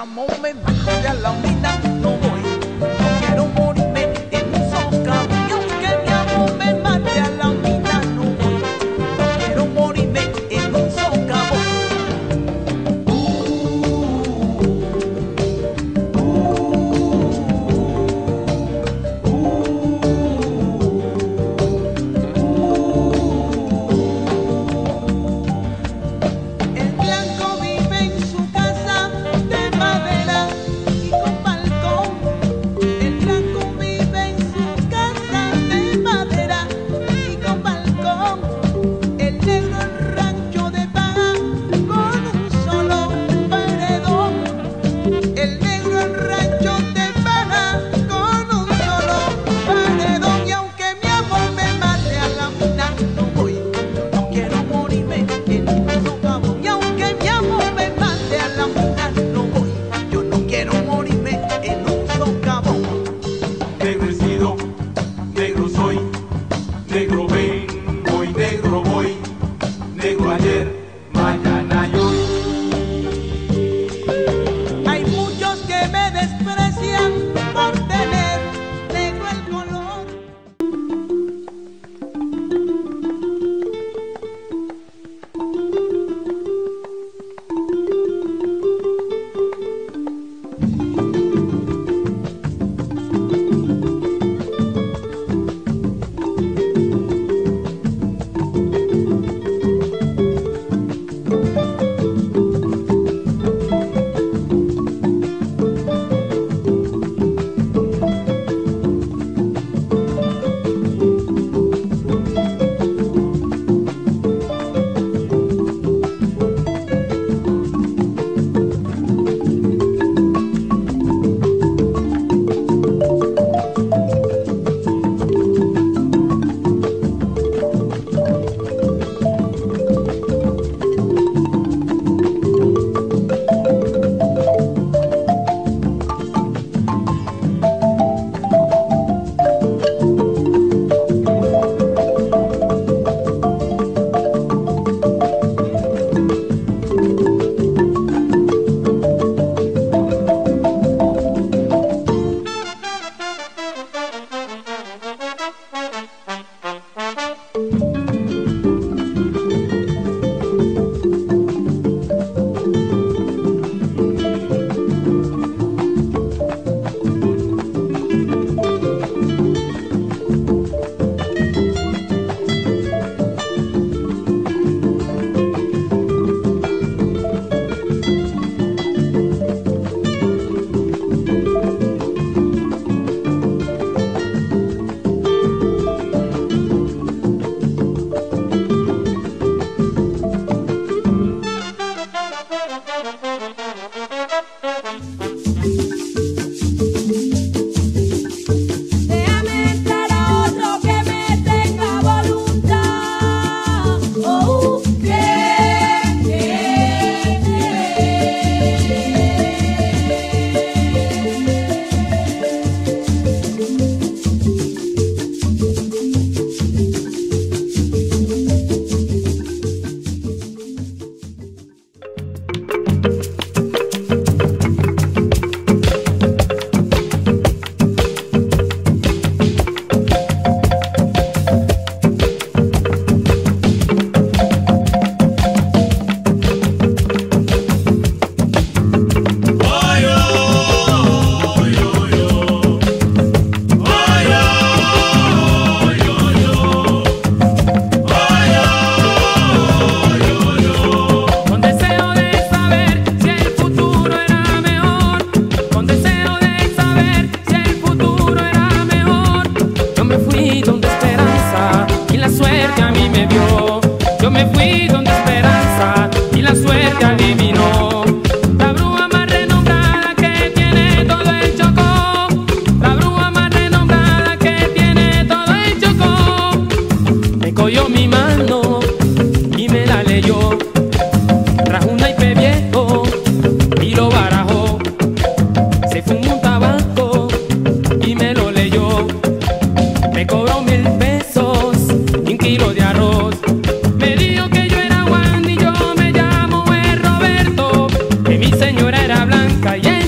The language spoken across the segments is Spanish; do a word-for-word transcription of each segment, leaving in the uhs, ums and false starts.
amo me mate a la mina, no voy, no quiero morirme en un socavón. Y aunque mi amo me mate a la mina, no voy, no quiero morirme en un socavón. El blanco vive en su casa de madera y con balcón. El blanco vive en su casa de madera y con balcón. El negro en rancho de paja con un solo paredón. El negro en rancho de paja con un solo paredón. Y aunque mi amor me mate a la mina, no voy, yo no quiero morirme en un socavón. Y aunque mi amor me mate a la mina, no voy, yo no quiero morirme en un socavón. Negro he sido, negro soy, negro vengo y negro voy, negro ayer, mañana y hoy. Hay muchos que me desprecian por tener negro el color. Señora era blanca y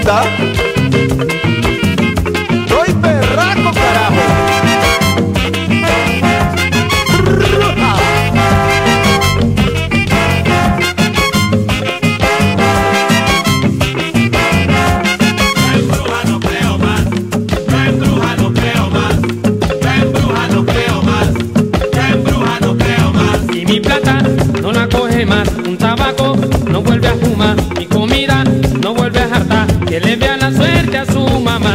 gusta? Soy berraco, carajo. Mi plata no la coge más, un tabaco no vuelve a fumar, mi comida no vuelve a hartar, que le vea la suerte a su mamá.